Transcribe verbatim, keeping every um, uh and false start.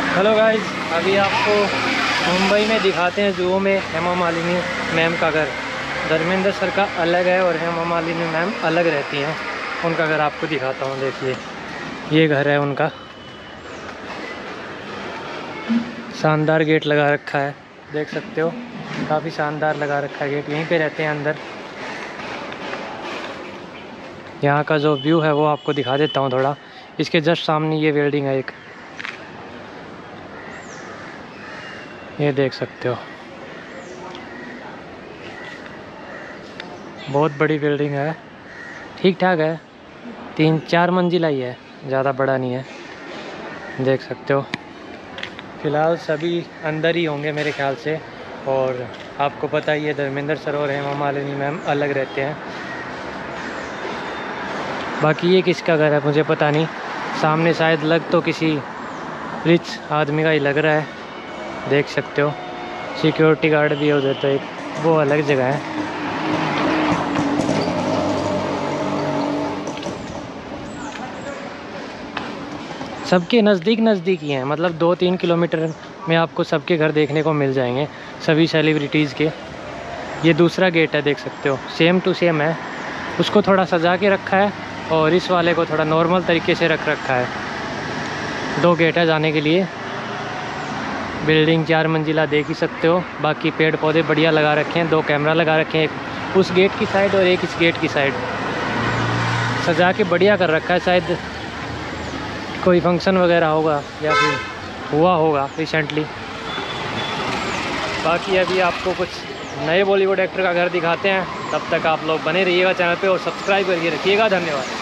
Hello guys, अभी आपको मुंबई में दिखाते हैं जूहू में हेमा मालिनी मैम का घर। धर्मेंद्र सर का अलग है और हेमा मालिनी मैम अलग रहती हैं। उनका घर आपको दिखाता हूँ। देखिए, ये घर है उनका। शानदार गेट लगा रखा है, देख सकते हो, काफ़ी शानदार लगा रखा है गेट। यहीं पे रहते हैं अंदर। यहाँ का जो व्यू है वो आपको दिखा देता हूँ थोड़ा। इसके जस्ट सामने ये बिल्डिंग है एक, ये देख सकते हो, बहुत बड़ी बिल्डिंग है। ठीक ठाक है, तीन चार मंजिला ही है, ज़्यादा बड़ा नहीं है, देख सकते हो। फ़िलहाल सभी अंदर ही होंगे मेरे ख्याल से। और आपको पता ही है, धर्मेंद्र सर और हेमा मालिनी मैम अलग रहते हैं। बाकी ये किसका घर है मुझे पता नहीं। सामने शायद लग तो किसी रिच आदमी का ही लग रहा है, देख सकते हो। सिक्योरिटी गार्ड भी है उधर, तो एक वो अलग जगह है। सबके नज़दीक नज़दीक ही हैं, मतलब दो तीन किलोमीटर में आपको सबके घर देखने को मिल जाएंगे, सभी सेलिब्रिटीज़ के। ये दूसरा गेट है, देख सकते हो, सेम टू सेम है। उसको थोड़ा सजा के रखा है और इस वाले को थोड़ा नॉर्मल तरीके से रख रखा है। दो गेट है जाने के लिए। बिल्डिंग चार मंजिला देख ही सकते हो। बाकी पेड़ पौधे बढ़िया लगा रखे हैं। दो कैमरा लगा रखे हैं, एक उस गेट की साइड और एक इस गेट की साइड। सजा के बढ़िया कर रखा है, शायद कोई फंक्शन वगैरह होगा या फिर हुआ होगा रिसेंटली। बाकी अभी आपको कुछ नए बॉलीवुड एक्टर का घर दिखाते हैं। तब तक आप लोग बने रहिएगा चैनल पे और सब्सक्राइब करके रखिएगा। धन्यवाद।